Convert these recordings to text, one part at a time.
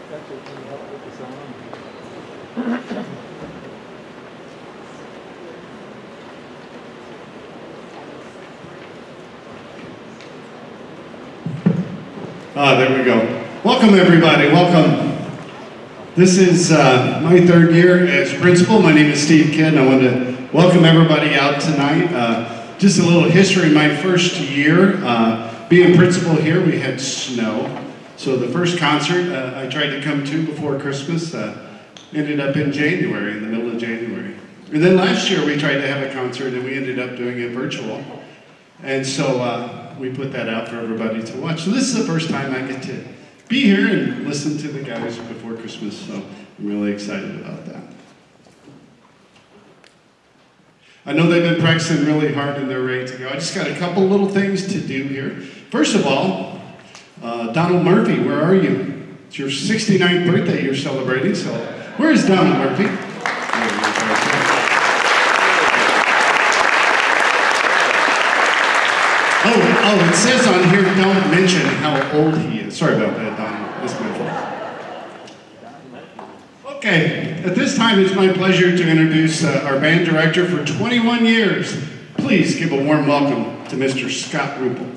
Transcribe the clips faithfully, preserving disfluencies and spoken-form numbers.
Patrick, can you help with the sound? Ah, there we go. Welcome, everybody. Welcome. This is uh, my third year as principal. My name is Steve Kidd, and I want to welcome everybody out tonight. Uh, just a little history. My first year uh, being principal here, we had snow. So the first concert uh, I tried to come to before Christmas uh, ended up in January, in the middle of January. And then last year we tried to have a concert, and we ended up doing it virtual. And so uh, we put that out for everybody to watch. So this is the first time I get to be here and listen to the guys before Christmas, so I'm really excited about that. I know they've been practicing really hard and they're ready to go. I just got a couple little things to do here. First of all, uh, Donald Murphy, where are you? It's your sixty-ninth birthday you're celebrating, so where is Donald Murphy? Oh, oh, it says on here, don't mention how old he is. Sorry about that, Don. That's my fault. Okay, at this time, it's my pleasure to introduce uh, our band director for twenty-one years. Please give a warm welcome to Mister Scott Ruppel.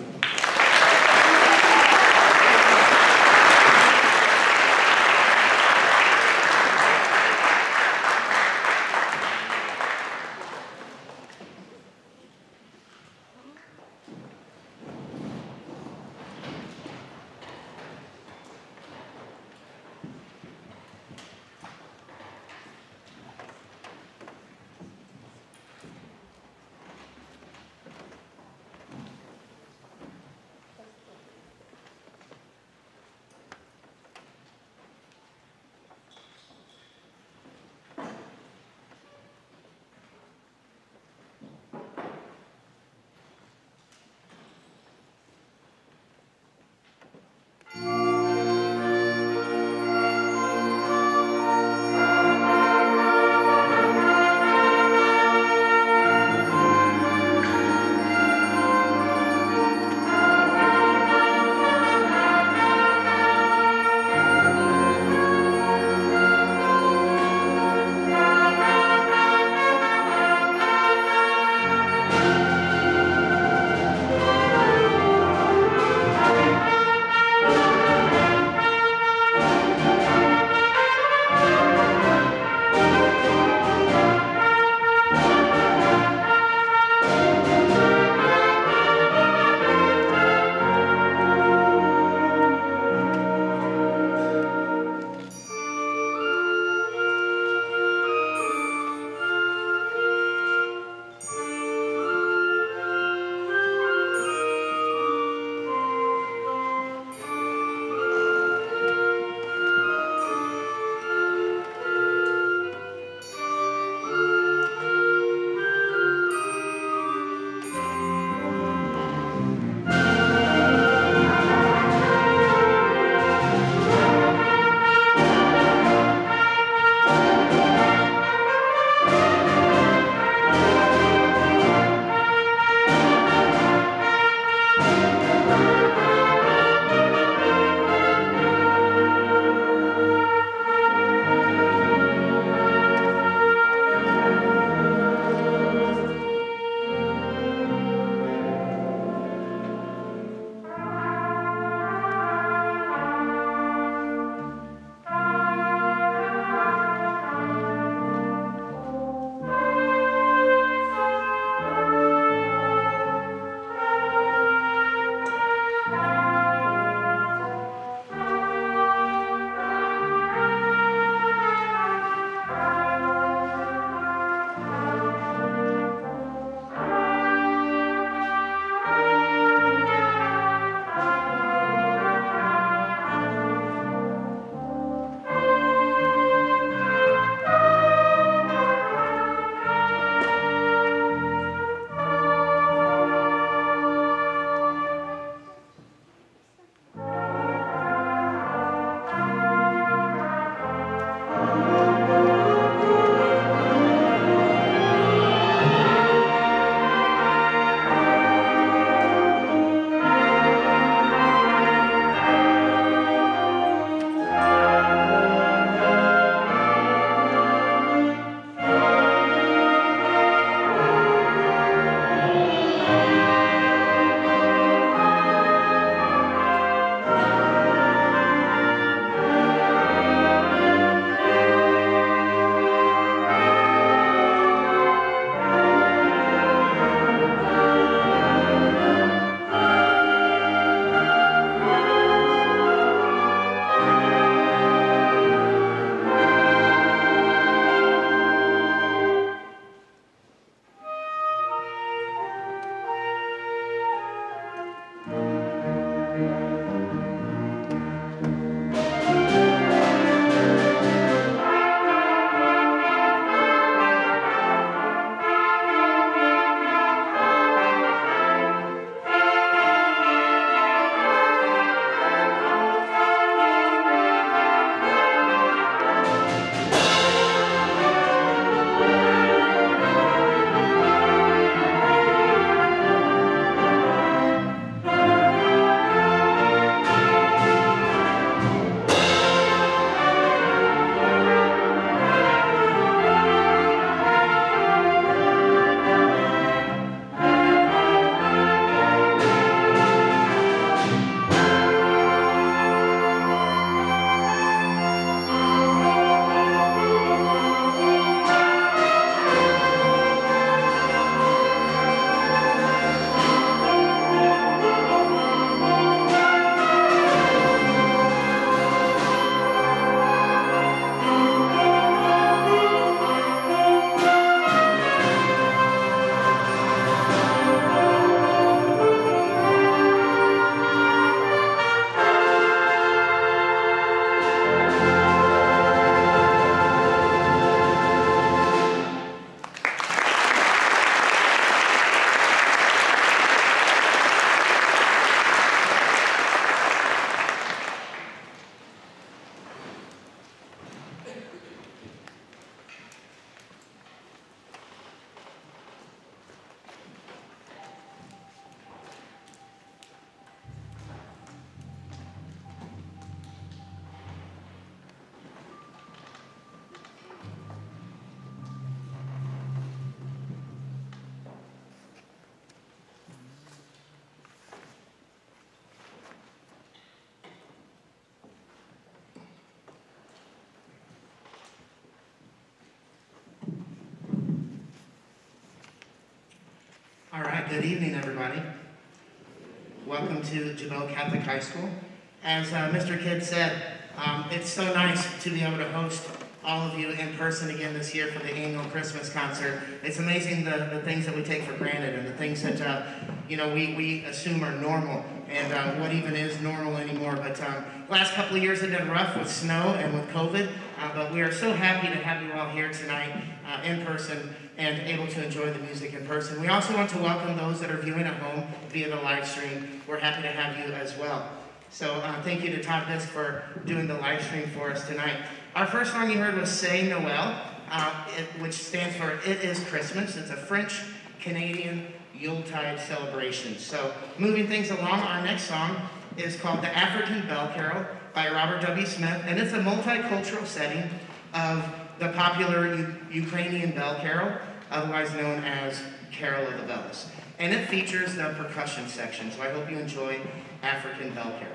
Good evening, everybody. Welcome to Jabot Catholic High School. As uh, Mister Kidd said, um, it's so nice to be able to host all of you in person again this year for the annual Christmas concert. It's amazing the, the things that we take for granted and the things that uh, you know we, we assume are normal and uh, what even is normal anymore. But um, last couple of years have been rough with snow and with COVID, uh, but we are so happy to have you all here tonight uh, in person and able to enjoy the music in person. We also want to welcome those that are viewing at home via the live stream. We're happy to have you as well. So uh, thank you to Todd Bisk for doing the live stream for us tonight. Our first song you heard was C'est Noël, uh, it, which stands for It Is Christmas. It's a French-Canadian Yuletide celebration. So moving things along, our next song is called The African Bell Carol by Robert W. Smith, and it's a multicultural setting of the popular U Ukrainian bell carol, otherwise known as Carol of the Bells. And it features the percussion section, so I hope you enjoy African Bell Carol.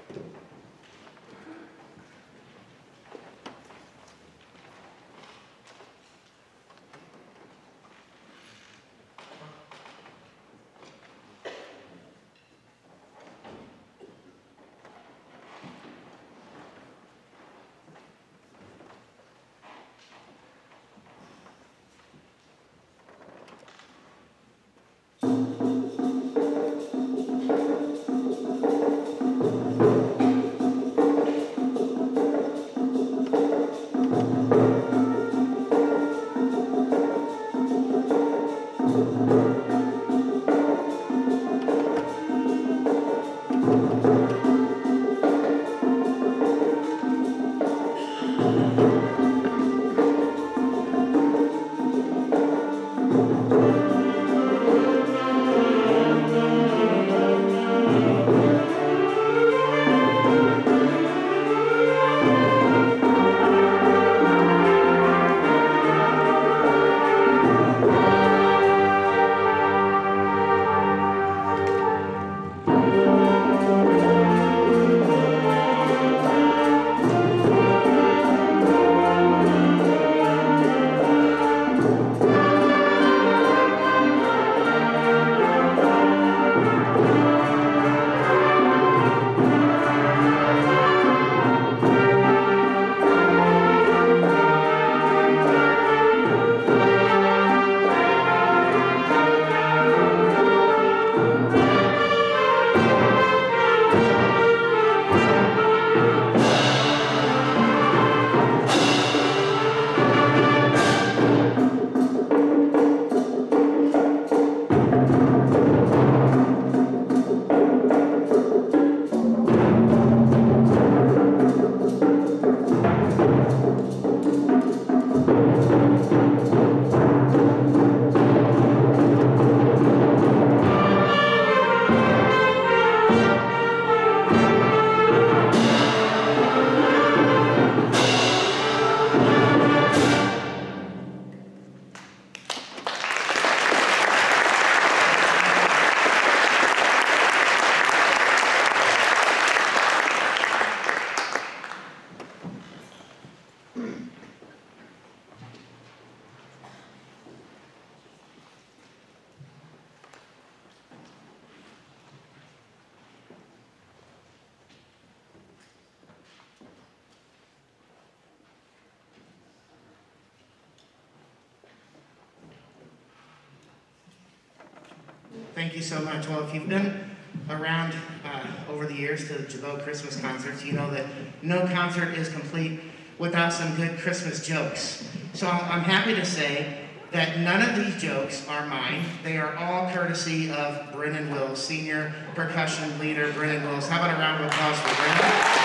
Thank you so much. Well, if you've been around uh, over the years to the Jabot Christmas concerts, you know that no concert is complete without some good Christmas jokes. So I'm happy to say that none of these jokes are mine. They are all courtesy of Brennan Wills, senior percussion leader Brennan Wills. How about a round of applause for Brennan?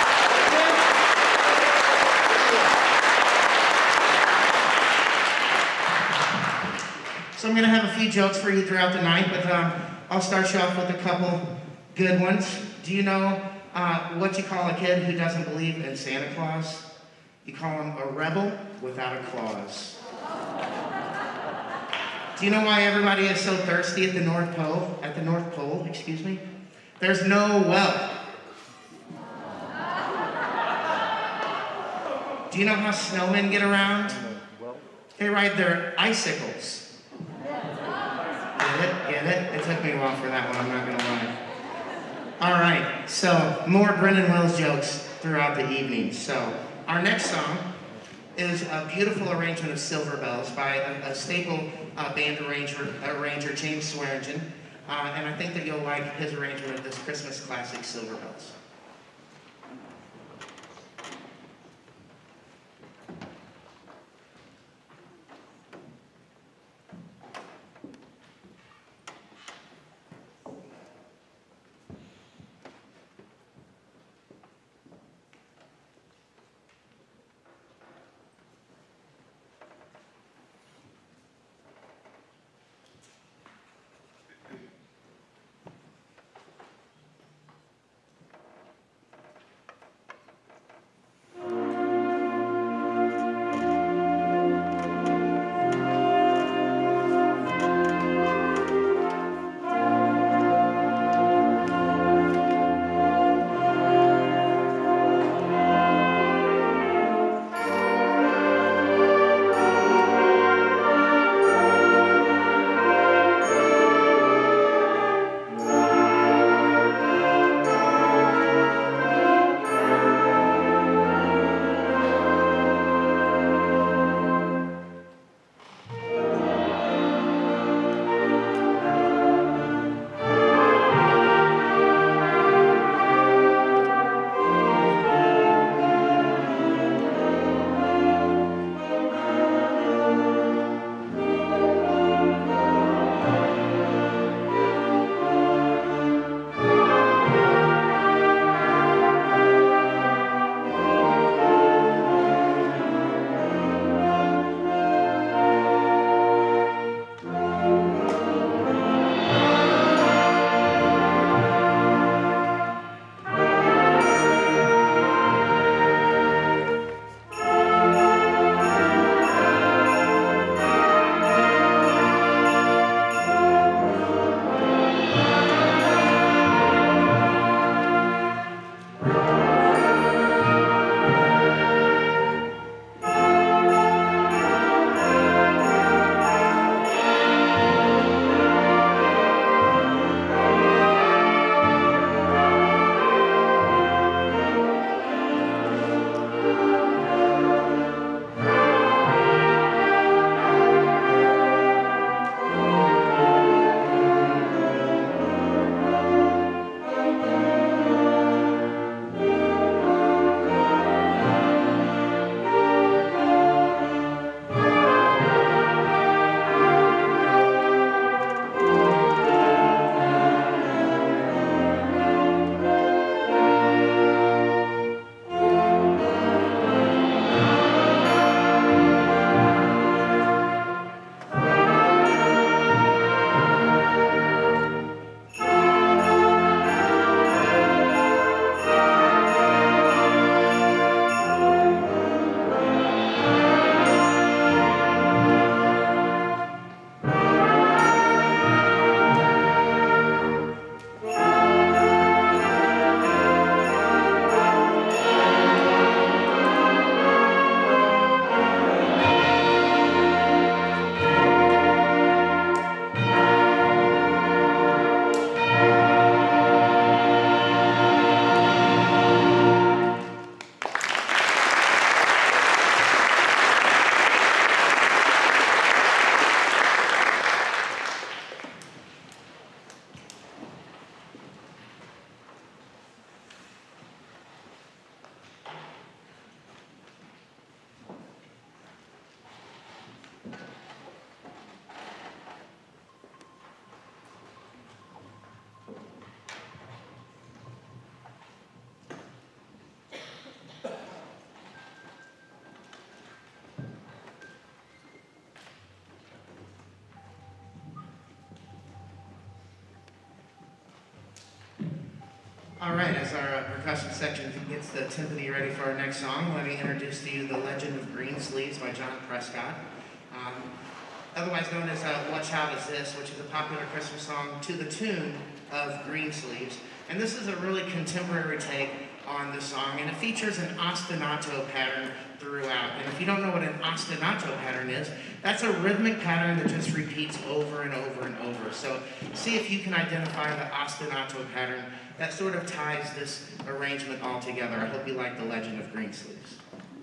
So I'm going to have a few jokes for you throughout the night, but um, I'll start you off with a couple good ones. Do you know uh, what you call a kid who doesn't believe in Santa Claus? You call him a rebel without a clause. Do you know why everybody is so thirsty at the North Pole? At the North Pole, excuse me? There's no well. Do you know how snowmen get around? They ride their icicles. Get it? get it? It took me a while for that one, I'm not gonna lie. All right, so more Brendan Wills jokes throughout the evening. So our next song is a beautiful arrangement of Silver Bells by a, a staple uh, band arranger, arranger, James Swearingen. Uh, and I think that you'll like his arrangement of this Christmas classic, Silver Bells. All right, as our uh, percussion section gets the timpani ready for our next song, let me introduce to you The Legend of Green Sleeves by John Prescott, um, otherwise known as uh, What Child Is This?, which is a popular Christmas song to the tune of Green Sleeves. And this is a really contemporary take on the song, and it features an ostinato pattern throughout. And if you don't know what an ostinato pattern is, that's a rhythmic pattern that just repeats over and over and over. So see if you can identify the ostinato pattern that sort of ties this arrangement all together. I hope you like The Legend of Greensleeves.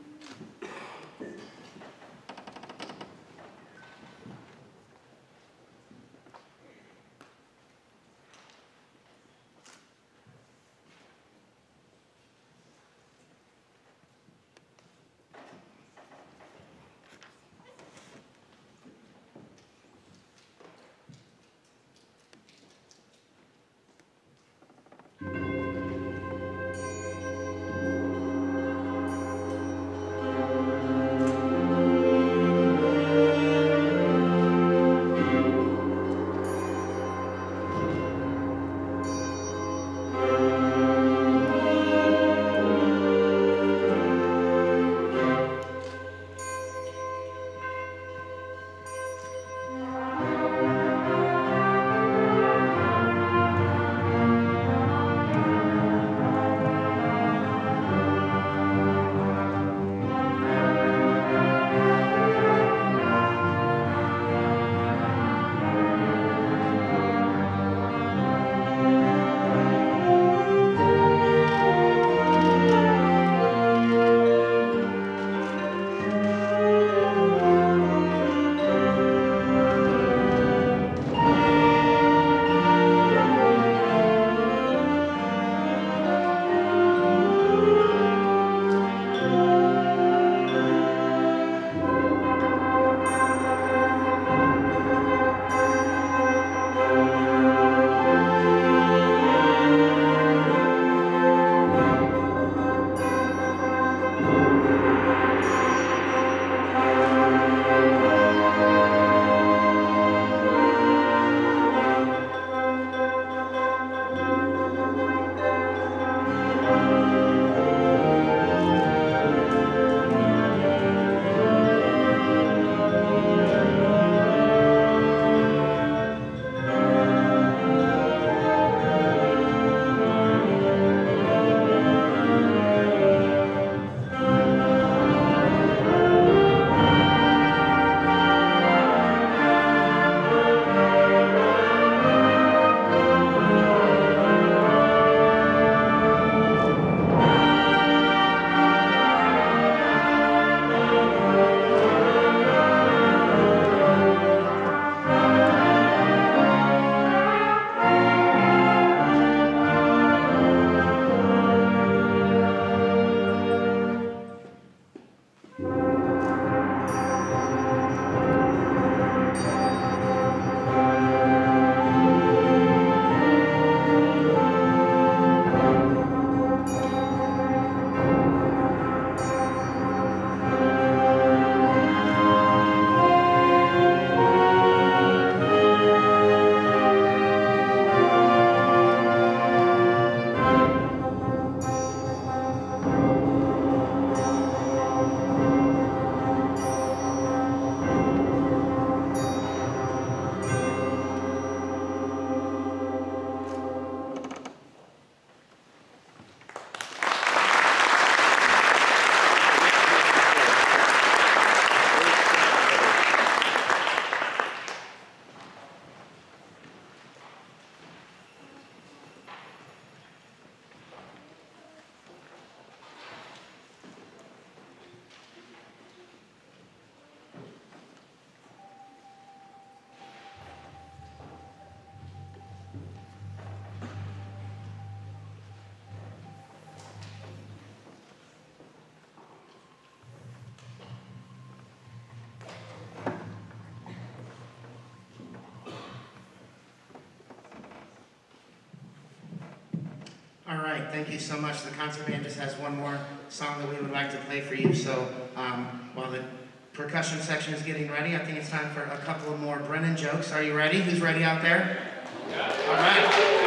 All right, thank you so much. The concert band just has one more song that we would like to play for you. So um, while the percussion section is getting ready, I think it's time for a couple of more Brennan jokes. Are you ready? Who's ready out there? Yeah. All right.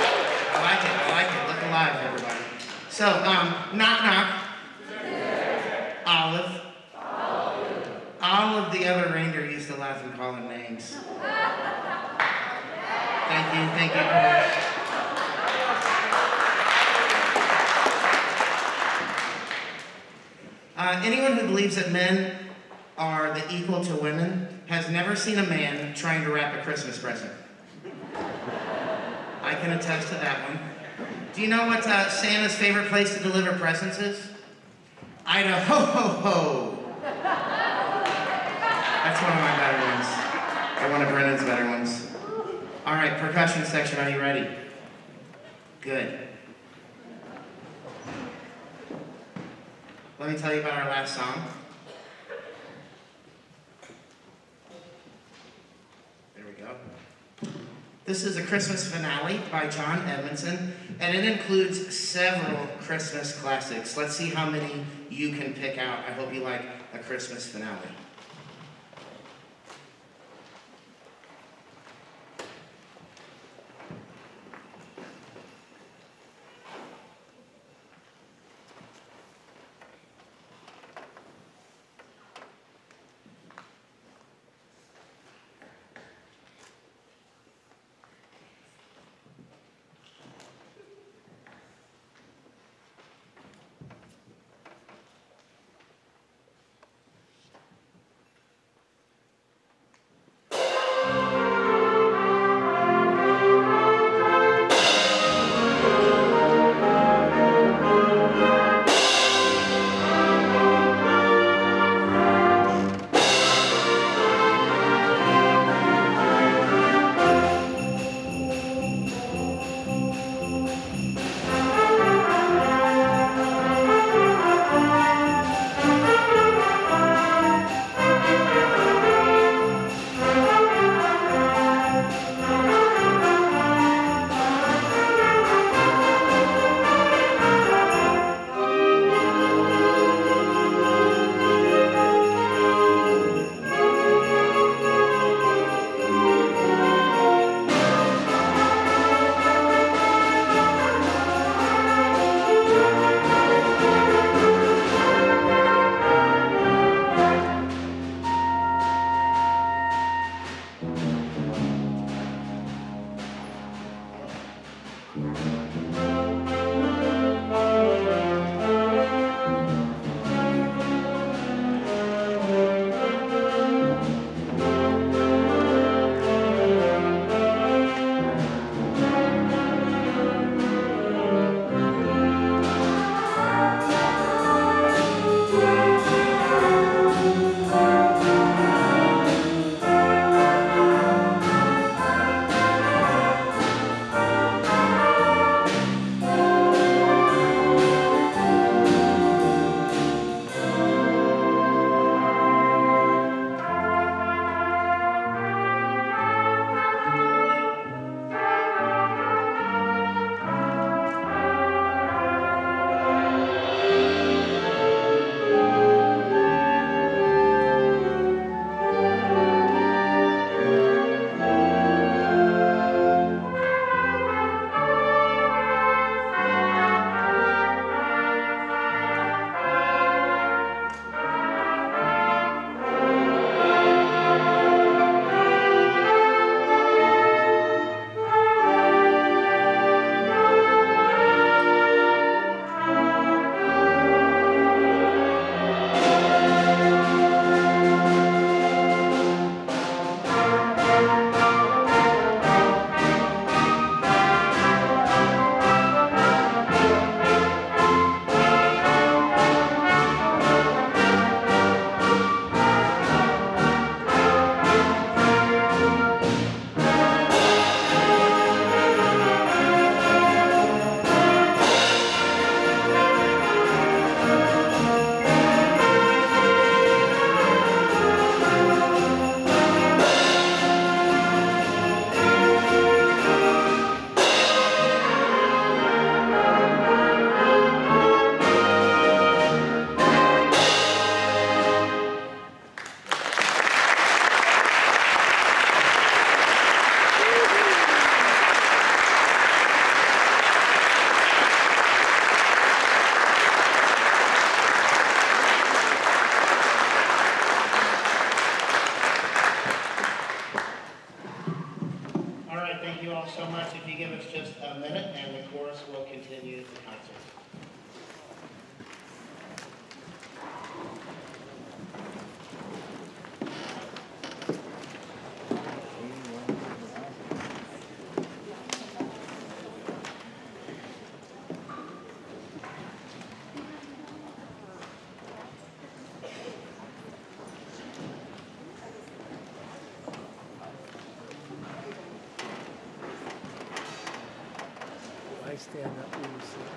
I like it. I like it. Look alive, everybody. So, um, knock, knock. Olive. Olive. All of the other reindeer used to laugh and call him names. Thank you. Thank you. Uh, anyone who believes that men are the equal to women has never seen a man trying to wrap a Christmas present. I can attest to that one. Do you know what uh, Santa's favorite place to deliver presents is? Idaho ho ho. That's one of my better ones. Or one of Brennan's better ones. All right, percussion section, are you ready? Good. Let me tell you about our last song. There we go. This is a Christmas finale by John Edmondson, and it includes several Christmas classics. Let's see how many you can pick out. I hope you like a Christmas finale. I stand up, we will sit.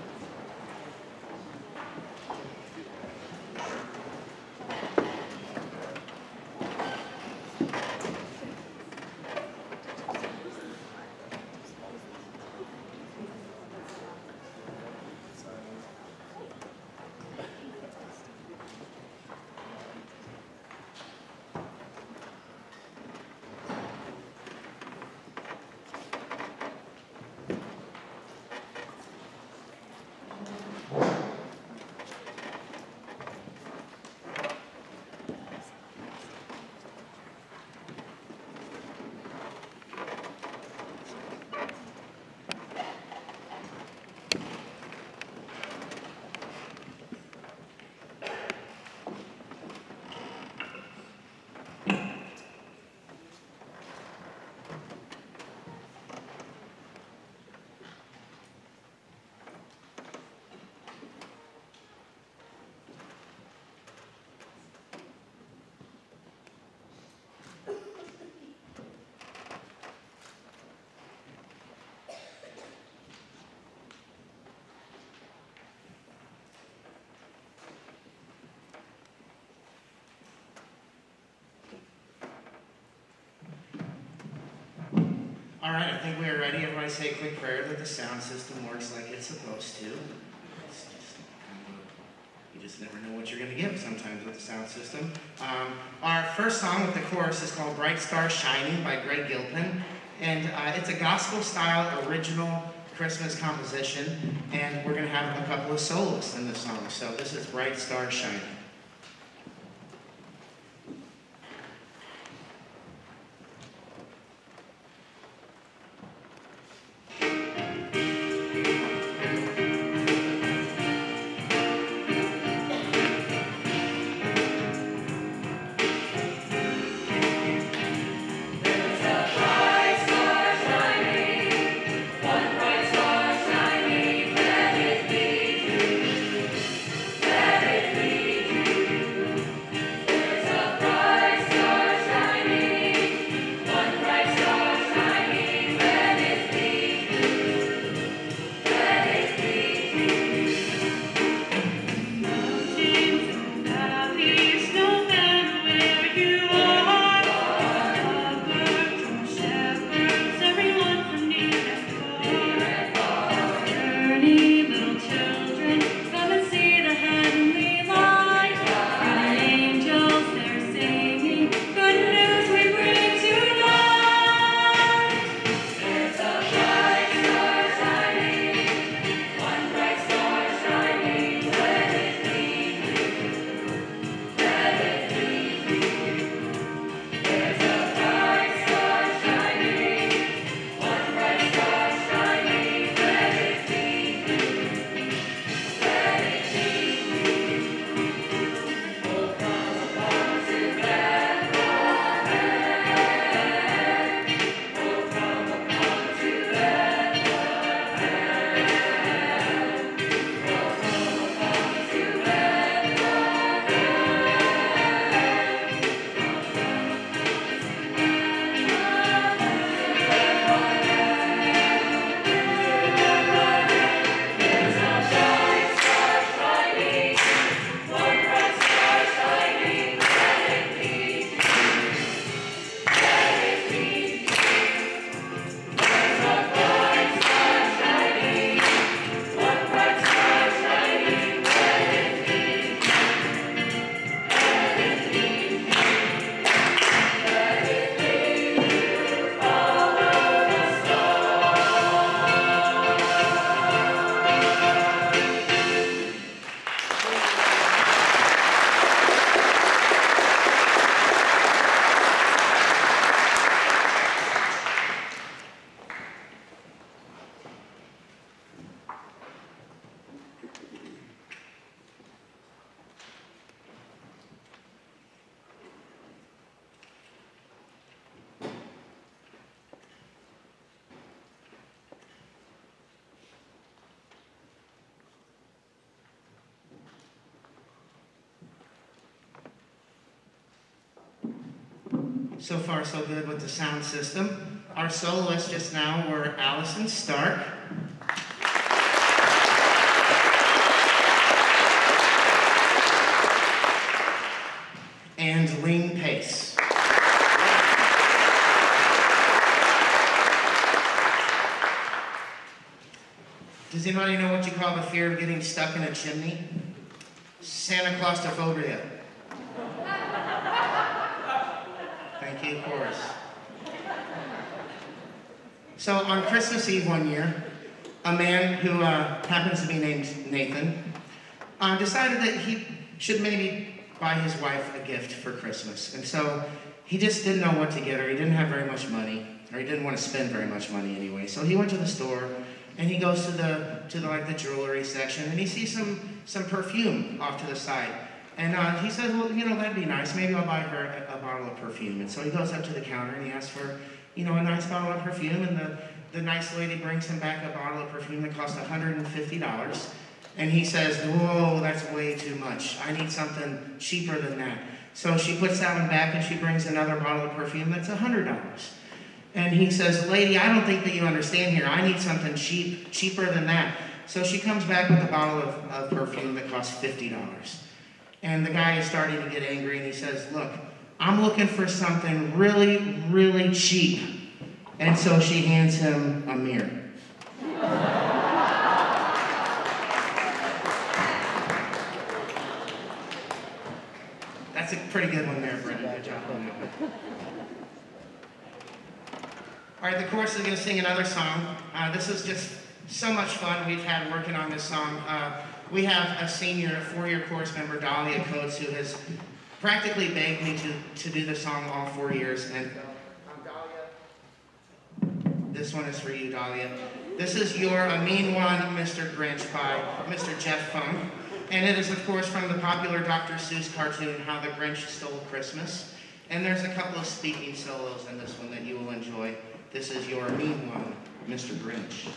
All right, I think we are ready. Everybody say a quick prayer that the sound system works like it's supposed to. It's just, you just never know what you're going to get sometimes with the sound system. Um, our first song with the chorus is called Bright Star Shining by Greg Gilpin. And uh, it's a gospel-style original Christmas composition. And we're going to have a couple of soloists in this song. So this is Bright Star Shining. So far, so good with the sound system. Our soloists just now were Allison Stark. and Ling Pace. Does anybody know what you call the fear of getting stuck in a chimney? Santa Claustrophobia. Thank you, chorus. So on Christmas Eve one year, a man who uh, happens to be named Nathan uh, decided that he should maybe buy his wife a gift for Christmas. And so he just didn't know what to get her. He didn't have very much money, or he didn't want to spend very much money anyway. So he went to the store, and he goes to the to the like the jewelry section, and he sees some some perfume off to the side. And uh, he says, well, you know, that'd be nice. Maybe I'll buy her a, a bottle of perfume. And so he goes up to the counter and he asks for, you know, a nice bottle of perfume. And the, the nice lady brings him back a bottle of perfume that costs one hundred fifty dollars. And he says, whoa, that's way too much. I need something cheaper than that. So she puts that one back and she brings another bottle of perfume that's one hundred dollars. And he says, lady, I don't think that you understand here. I need something cheap, cheaper than that. So she comes back with a bottle of, of perfume that costs fifty dollars. And the guy is starting to get angry and he says, look, I'm looking for something really, really cheap. And so she hands him a mirror. That's a pretty good one there, Brendan. Good job on that one. All right, the chorus is going to sing another song. Uh, this is just so much fun we've had working on this song. Uh, we have a senior, a four-year course member, Dahlia Coates, who has practically begged me to, to do the song all four years. And um, Dahlia, this one is for you, Dahlia. This is You're a Mean One, Mister Grinch by Mister Jeff Funk. And it is, of course, from the popular Doctor Seuss cartoon, How the Grinch Stole Christmas. And there's a couple of speaking solos in this one that you will enjoy. This is You're a Mean One, Mister Grinch.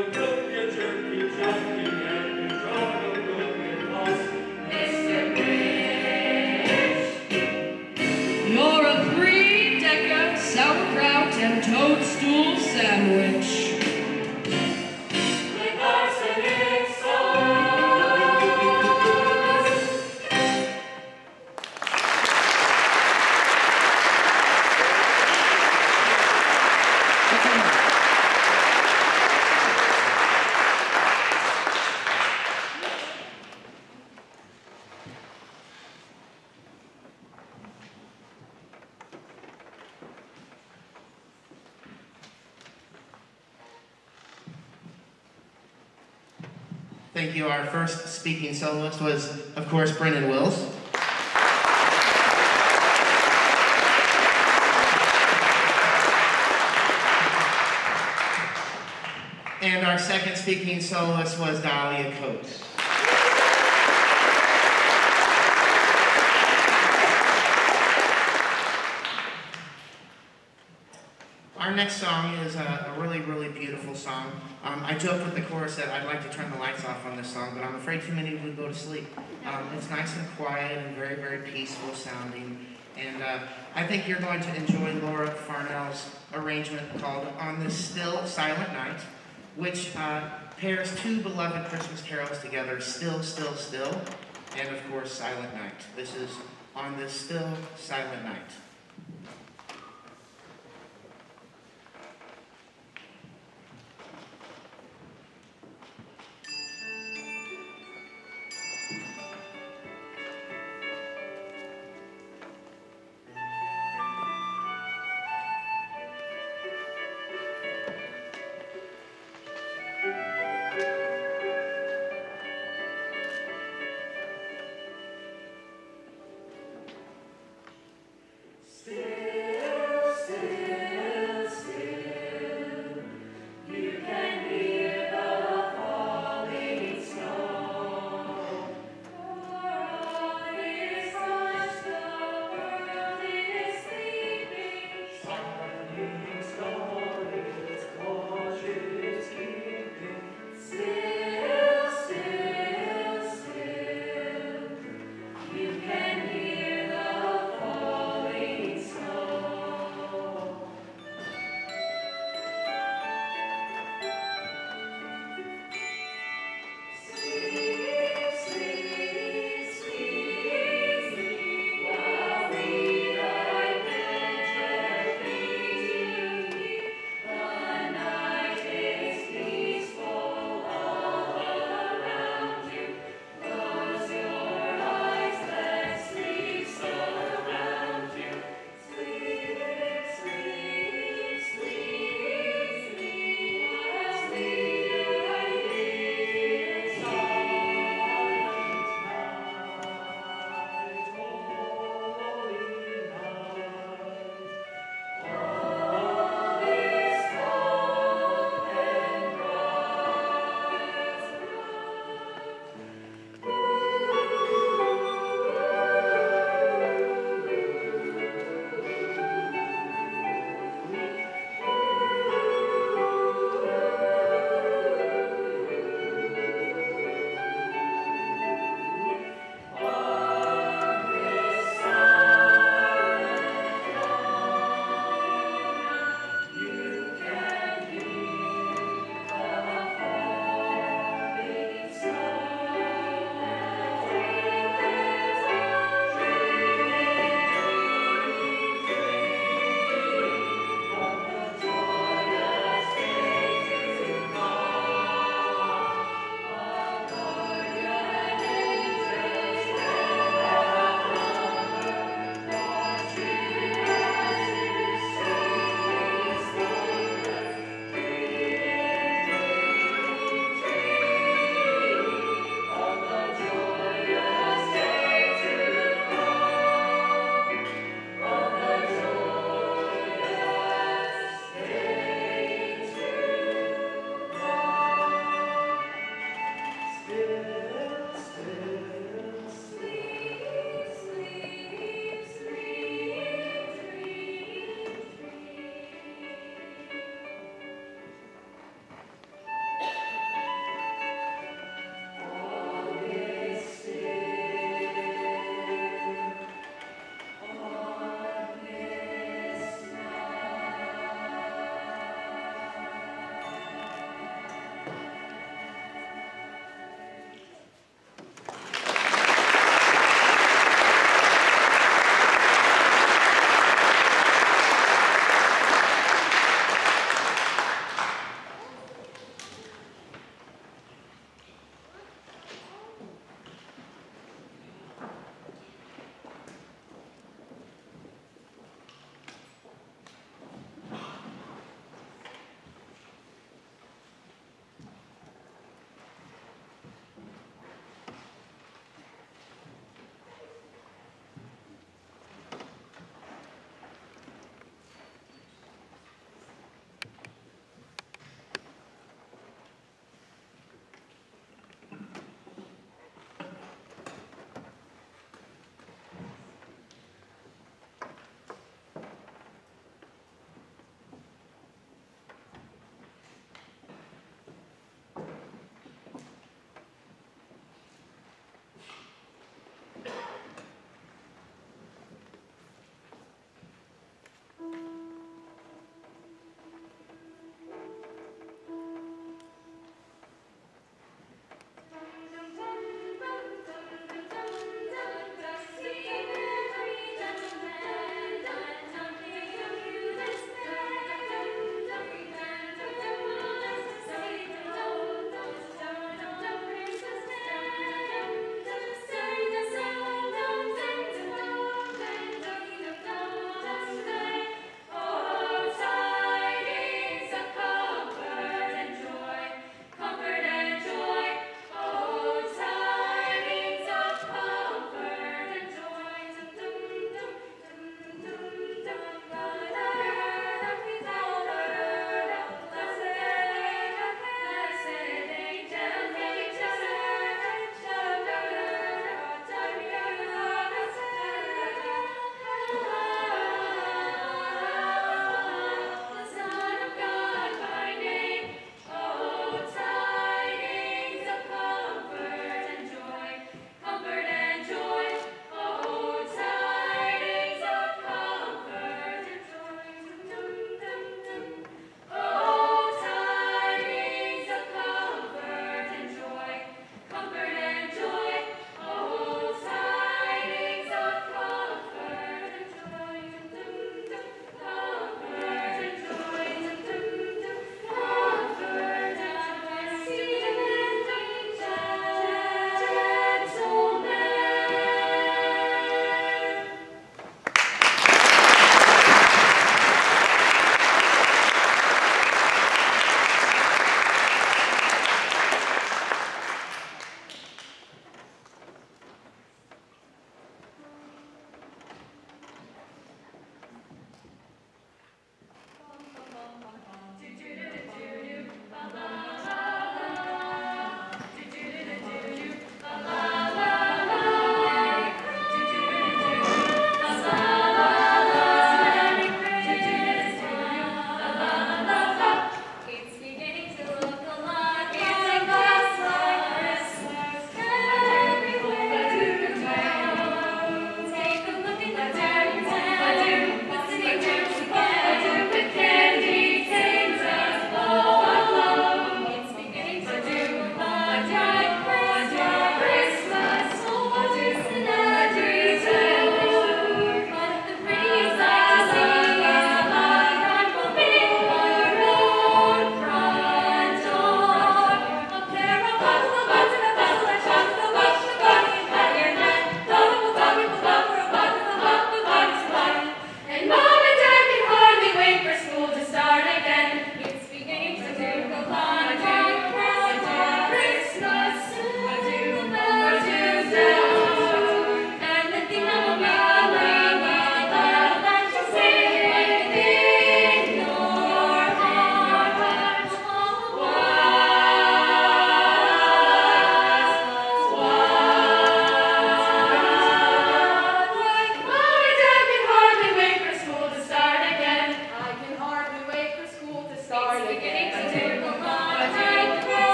Mister Grinch. Thank you. Our first speaking soloist was, of course, Brendan Wills. And our second speaking soloist was Dahlia Coates. Our next song is a, a really, really beautiful song. Um, I joked with the chorus that I'd like to turn the lights off on this song, but I'm afraid too many would go to sleep. Um, it's nice and quiet and very, very peaceful sounding. And uh, I think you're going to enjoy Laura Farnell's arrangement called On This Still Silent Night, which uh, pairs two beloved Christmas carols together, Still, Still, Still, and of course, Silent Night. This is On This Still Silent Night. Stay.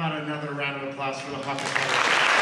about another round of applause for the Hawkins?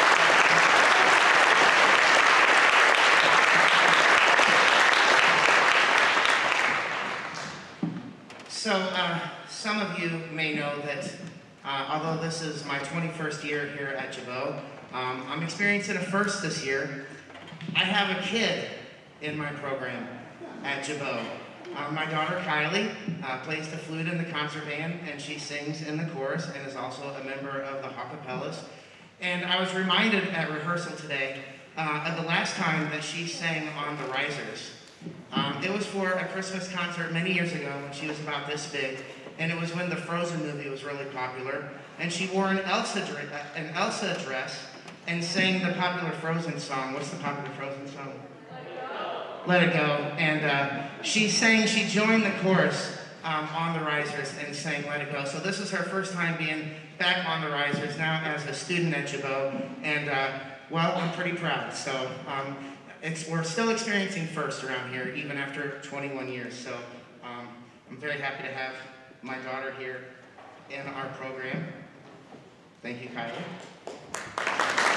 So, uh, some of you may know that uh, although this is my twenty-first year here at Jabot, um, I'm experiencing a first this year. I have a kid in my program at Jabot. Uh, my daughter Kylie uh, plays the flute in the concert band, and she sings in the chorus and is also a member of the Hawkapellas. And I was reminded at rehearsal today uh, of the last time that she sang on the risers. Um, it was for a Christmas concert many years ago when she was about this big, and it was when the Frozen movie was really popular. And she wore an Elsa, dre an Elsa dress and sang the popular Frozen song. What's the popular Frozen song? Let It Go. And uh, she sang, she joined the chorus um, on the risers and sang Let It Go. So this is her first time being back on the risers now as a student at Jabot. And uh, well, I'm pretty proud. So um, it's, we're still experiencing first around here, even after twenty-one years. So um, I'm very happy to have my daughter here in our program. Thank you, Kylie.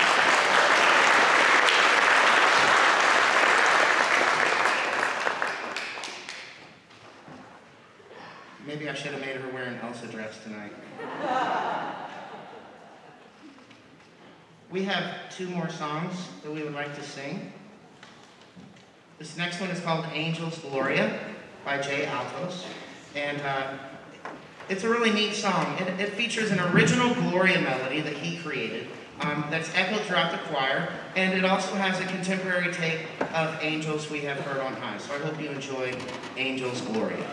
Maybe I should have made her wear an Elsa dress tonight. We have two more songs that we would like to sing. This next one is called Angels Gloria by Jay Altos. And uh, it's a really neat song. It, it features an original Gloria melody that he created um, that's echoed throughout the choir. And it also has a contemporary take of Angels We Have Heard on High. So I hope you enjoy Angels Gloria.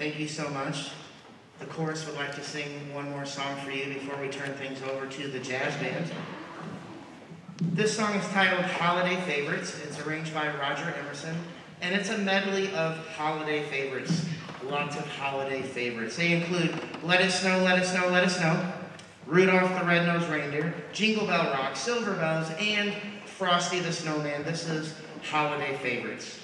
Thank you so much. The chorus would like to sing one more song for you before we turn things over to the jazz band. This song is titled Holiday Favorites. It's arranged by Roger Emerson, and it's a medley of holiday favorites. Lots of holiday favorites. They include Let It Snow, Let It Snow, Let It Snow, Rudolph the Red-Nosed Reindeer, Jingle Bell Rock, Silver Bells, and Frosty the Snowman. This is Holiday Favorites.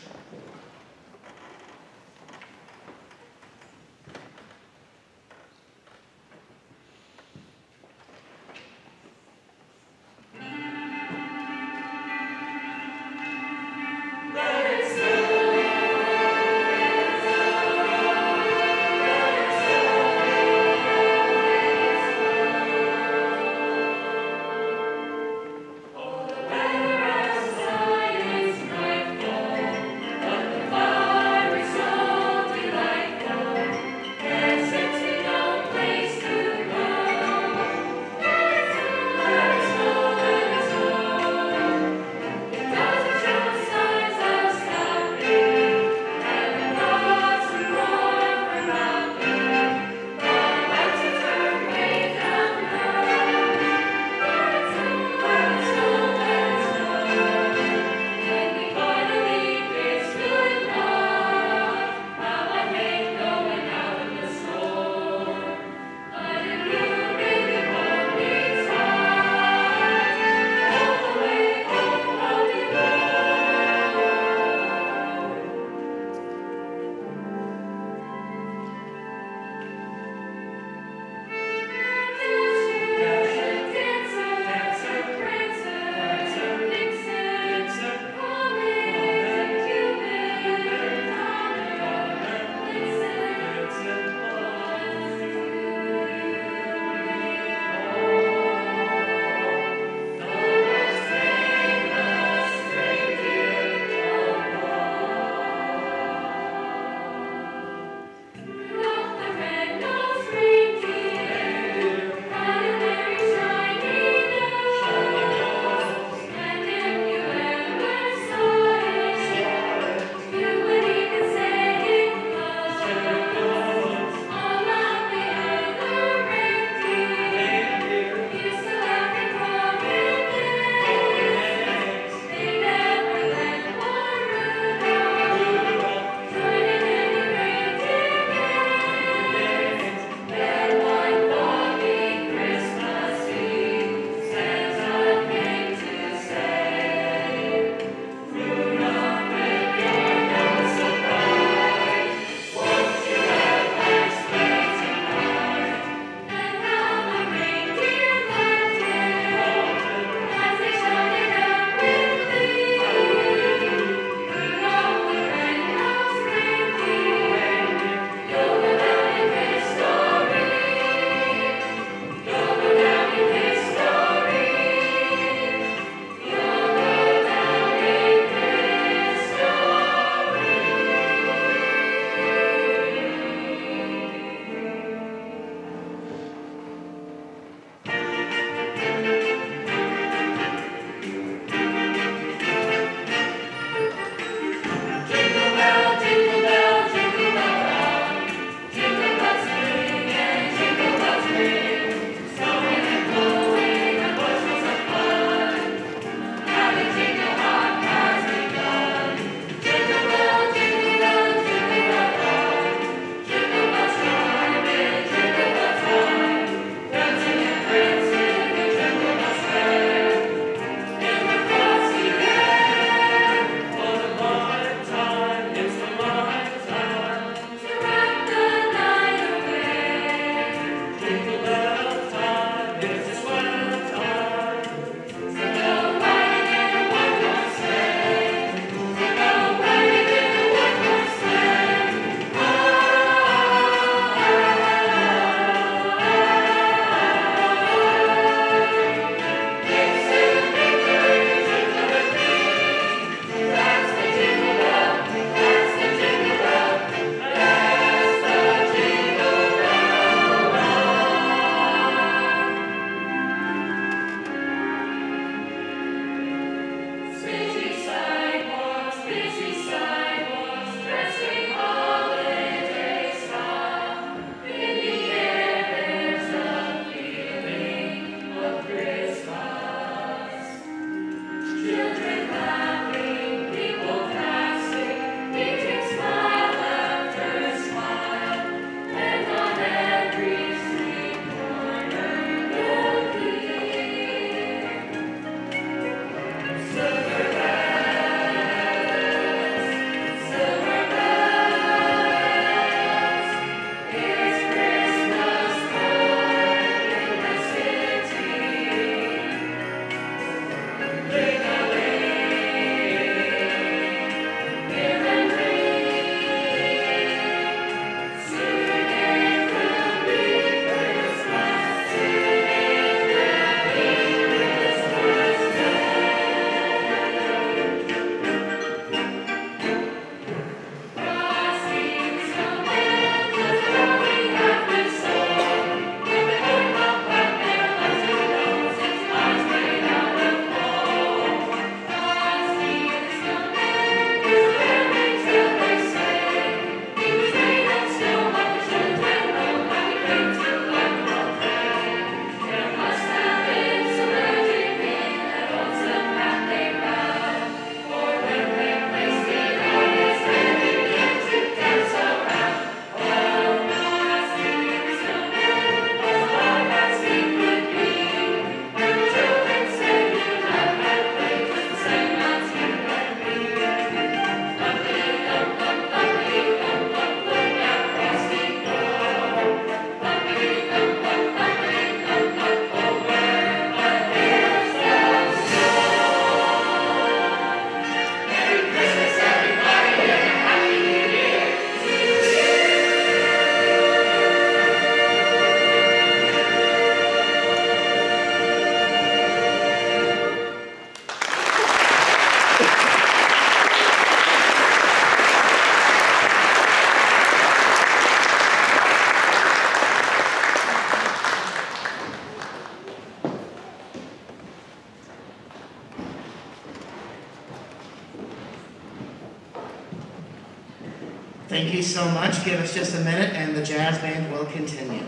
Thank you so much. Give us just a minute and the jazz band will continue.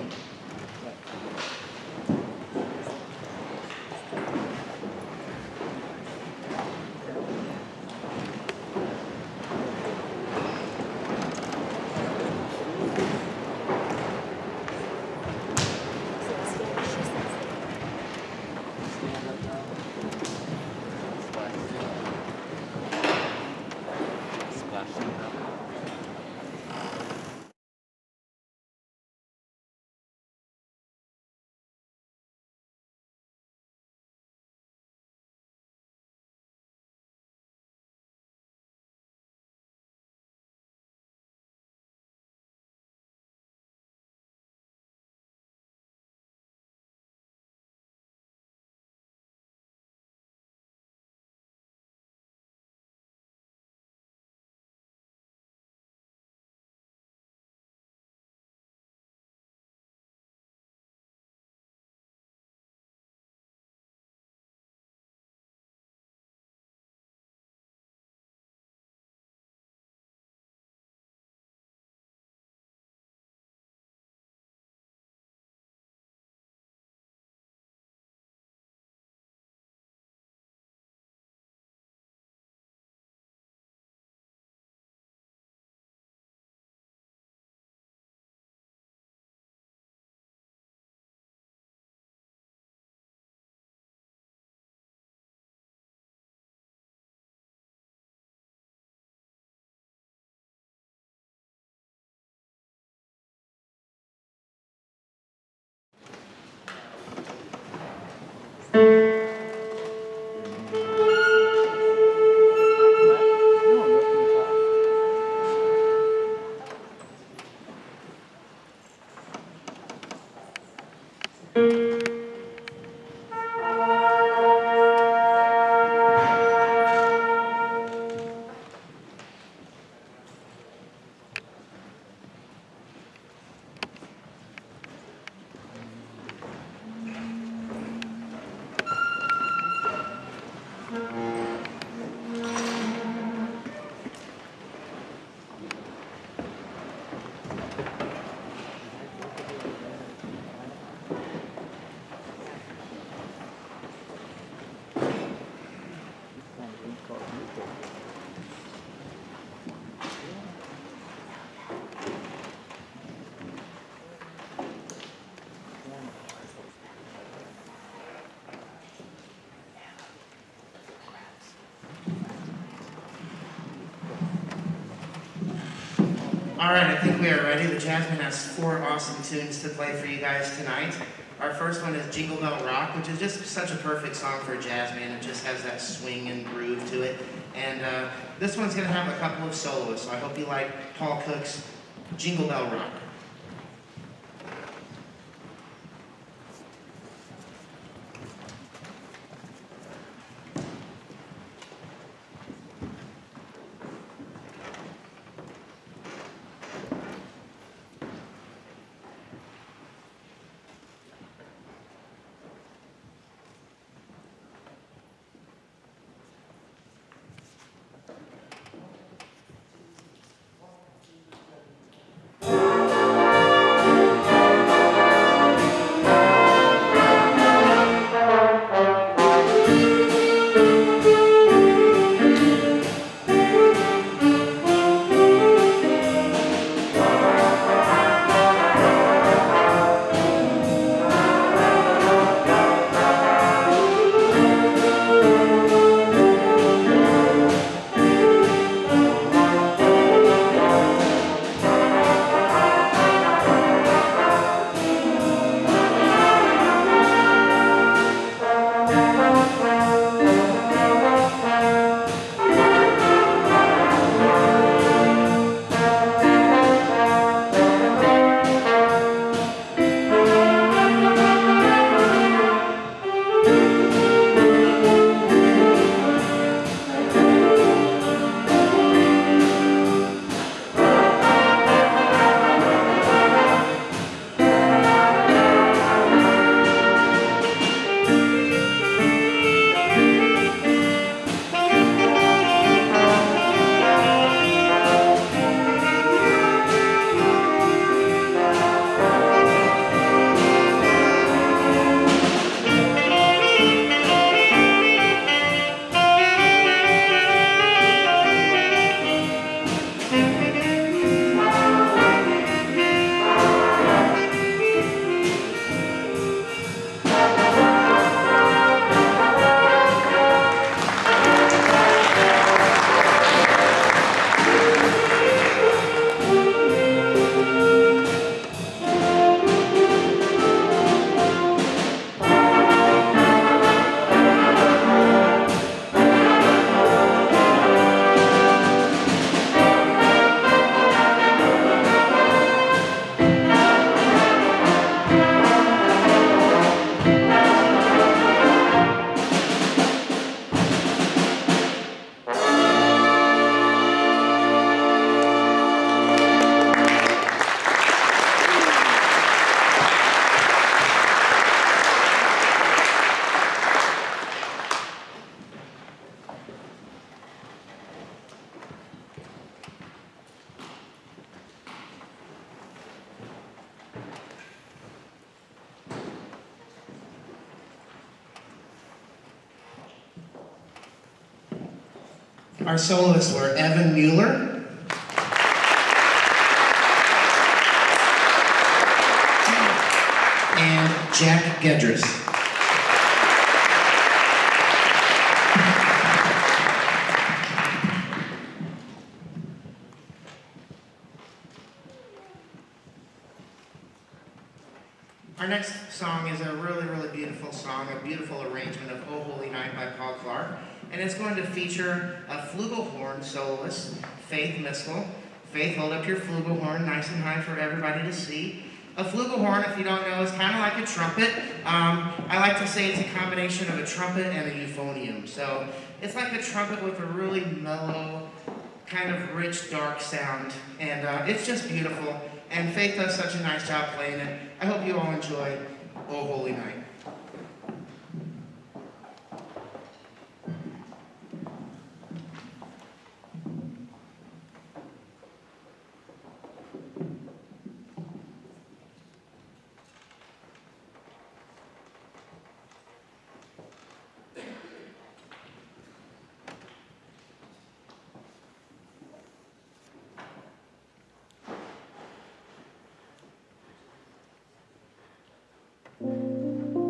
All right, I think we are ready. The jazz band has four awesome tunes to play for you guys tonight. Our first one is Jingle Bell Rock, which is just such a perfect song for a jazz band. It just has that swing and groove to it. And uh, this one's going to have a couple of soloists, so I hope you like Paul Cook's Jingle Bell Rock. Thank you. Our soloists were Evan Mueller, and Jack Gedris. Our next song is a really, really beautiful song, a beautiful arrangement of Oh Holy Night by Paul Clark. And it's going to feature a flugelhorn soloist, Faith Miskell. Faith, hold up your flugelhorn nice and high for everybody to see. A flugelhorn, if you don't know, is kind of like a trumpet. Um, I like to say it's a combination of a trumpet and a euphonium. So it's like a trumpet with a really mellow, kind of rich, dark sound. And uh, it's just beautiful. And Faith does such a nice job playing it. I hope you all enjoy Oh Holy Night. Thank you.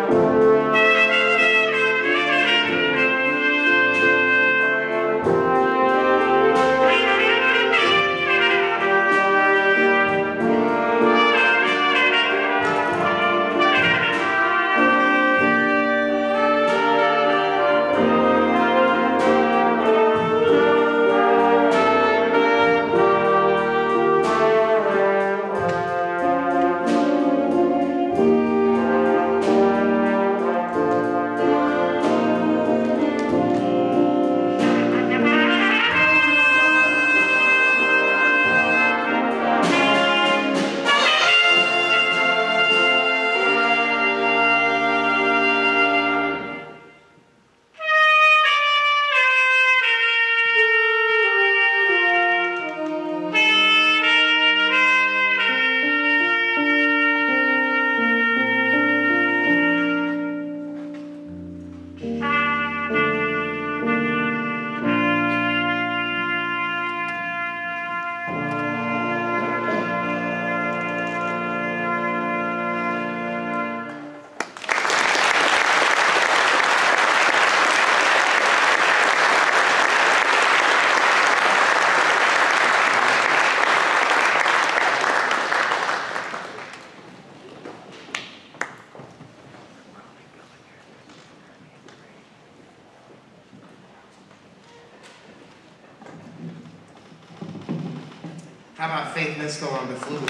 How about Faith Misko on the flute?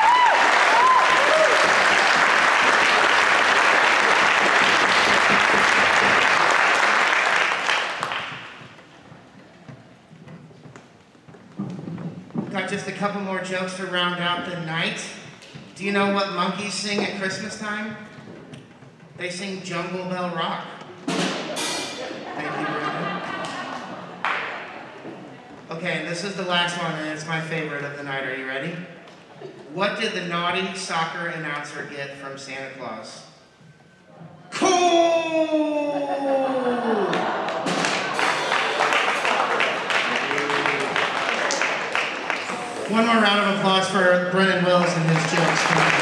Got just a couple more jokes to round out the night. Do you know what monkeys sing at Christmas time? They sing Jungle Bell Rock. Thank you, Brandon. Okay, this is the last one, and it's my favorite of the night. Are you ready? What did the naughty soccer announcer get from Santa Claus? Cool! One more round of applause for Brennan Wills and his jokes.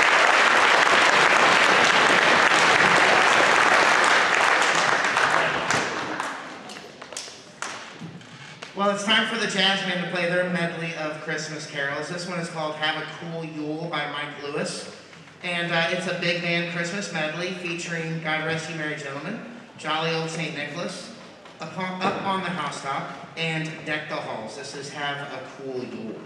Well, it's time for the jazz band to play their medley of Christmas carols. This one is called Have a Cool Yule by Mike Lewis. And uh, it's a big band Christmas medley featuring God Rest Ye Merry Gentlemen, Jolly Old Saint Nicholas, Up on, Up on the Housetop, and Deck the Halls. This is Have a Cool Yule.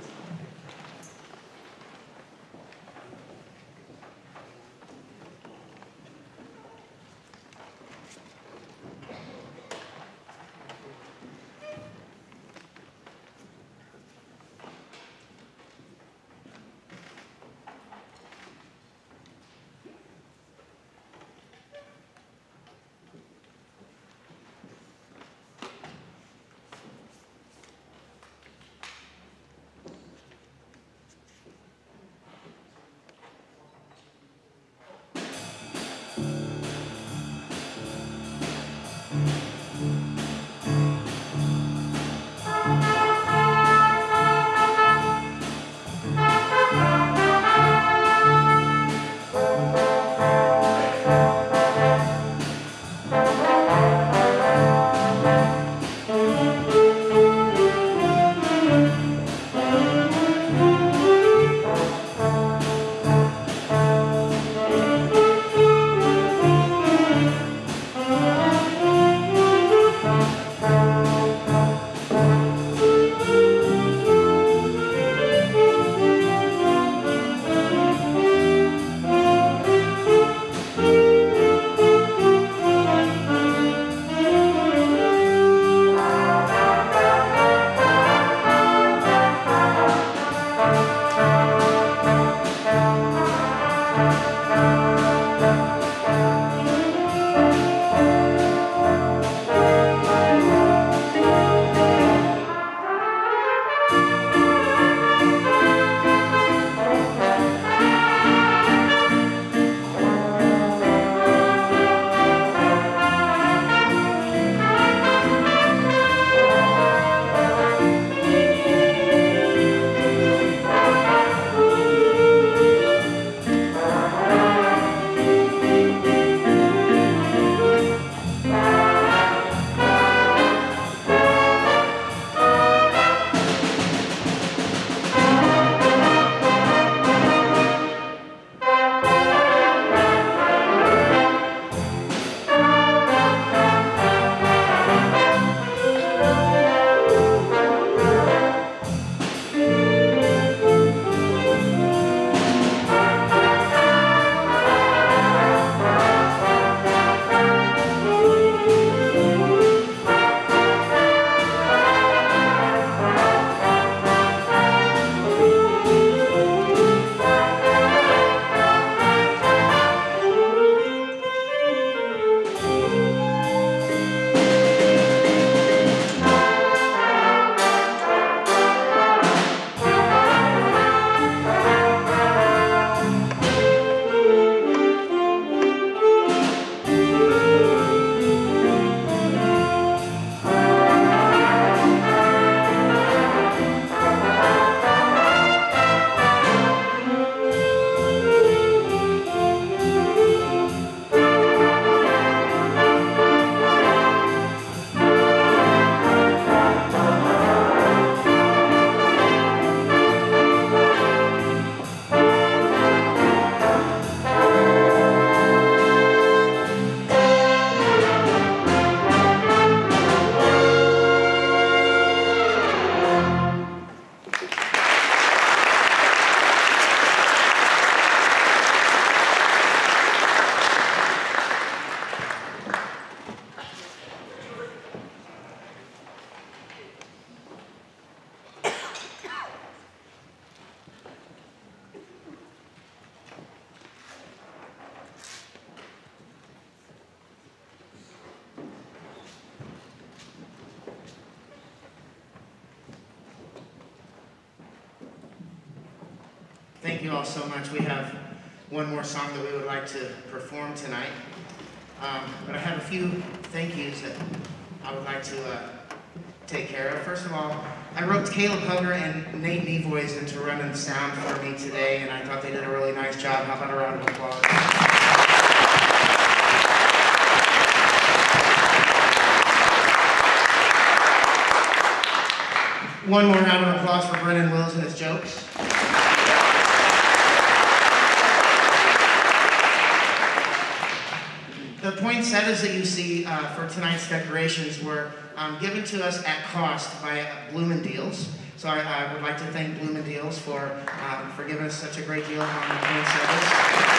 thank you all so much. We have one more song that we would like to perform tonight. Um, but I have a few thank yous that I would like to uh, take care of. First of all, I wrote Caleb Hugger and Nate Nevoys into running sound for me today, and I thought they did a really nice job. How about a round of applause? One more round of applause for Brennan Wills and his jokes. The poinsettias that you see uh, for tonight's decorations were um, given to us at cost by uh, Bloomingdale's. So I, I would like to thank Bloomingdale's for, um, for giving us such a great deal on the poinsettias.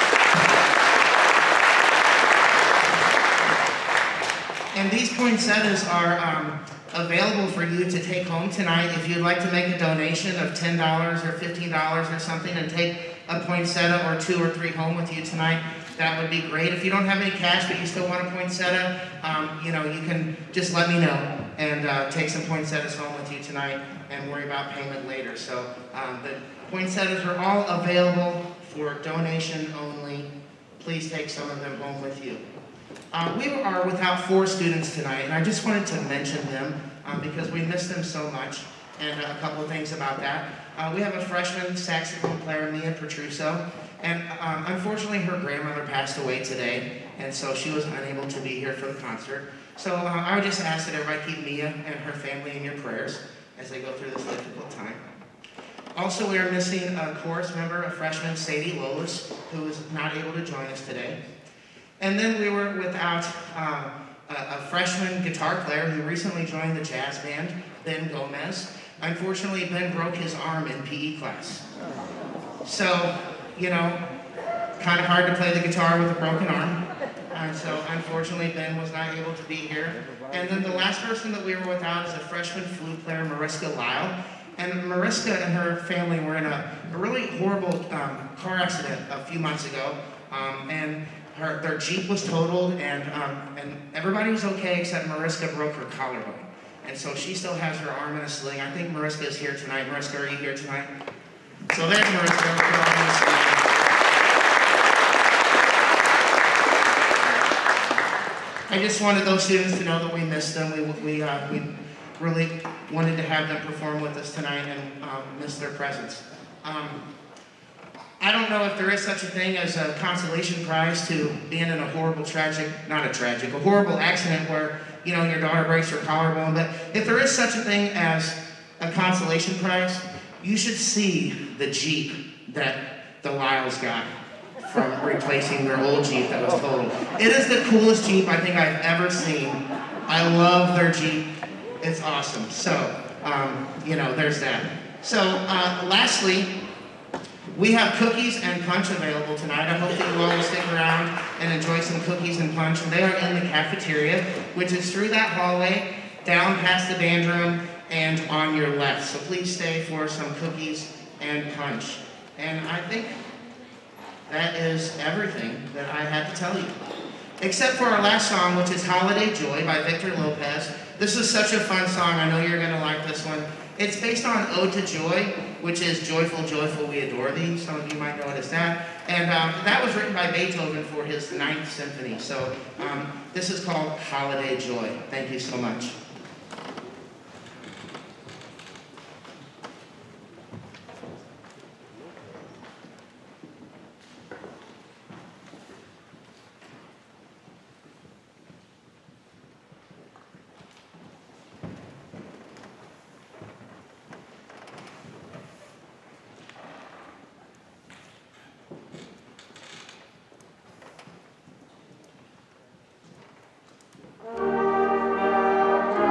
And these poinsettias are um, available for you to take home tonight. If you'd like to make a donation of ten dollars or fifteen dollars or something and take a poinsettia or two or three home with you tonight, that would be great. If you don't have any cash but you still want a poinsettia, um, you know, you can just let me know and uh, take some poinsettias home with you tonight and worry about payment later. So um, the poinsettias are all available for donation only. Please take some of them home with you. Uh, we are without four students tonight, and I just wanted to mention them um, because we miss them so much, and a couple of things about that. Uh, we have a freshman saxophone player, Mia Petruso, and um, unfortunately her grandmother passed away today, and so she was unable to be here for the concert. So uh, I would just ask that everybody keep Mia and her family in your prayers as they go through this difficult time. Also, we are missing a chorus member, a freshman, Sadie Lois, who is not able to join us today. And then we were without uh, a, a freshman guitar player who recently joined the jazz band, Ben Gomez. Unfortunately, Ben broke his arm in P E class. So, you know, kind of hard to play the guitar with a broken arm. And so, unfortunately, Ben was not able to be here. And then the last person that we were without is a freshman flute player, Mariska Lyle. And Mariska and her family were in a, a really horrible um, car accident a few months ago. Um, and Her, their Jeep was totaled, and um, and everybody was okay except Mariska broke her collarbone. And so she still has her arm in a sling. I think Mariska is here tonight. Mariska, are you here tonight? So there's Mariska, her arm in a sling. I just wanted those students to know that we missed them. We, we, uh, we really wanted to have them perform with us tonight and um, miss their presence. Um, I don't know if there is such a thing as a consolation prize to being in a horrible, tragic, not a tragic, a horrible accident where, you know, your daughter breaks her collarbone, but if there is such a thing as a consolation prize, you should see the Jeep that the Lyles got from replacing their old Jeep that was totaled. It is the coolest Jeep I think I've ever seen. I love their Jeep. It's awesome. So, um, you know, there's that. So, uh, lastly, we have cookies and punch available tonight. I hope that you all will stick around and enjoy some cookies and punch. And they are in the cafeteria, which is through that hallway, down past the band room, and on your left. So please stay for some cookies and punch. And I think that is everything that I had to tell you. Except for our last song, which is Holiday Joy by Victor Lopez. This is such a fun song. I know you're going to like this one. It's based on Ode to Joy, which is Joyful, Joyful, We Adore Thee. Some of you might know it as that. And um, that was written by Beethoven for his Ninth Symphony. So um, this is called Holiday Joy. Thank you so much. Thank you.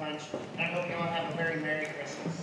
much. And I hope you all have a very Merry Christmas.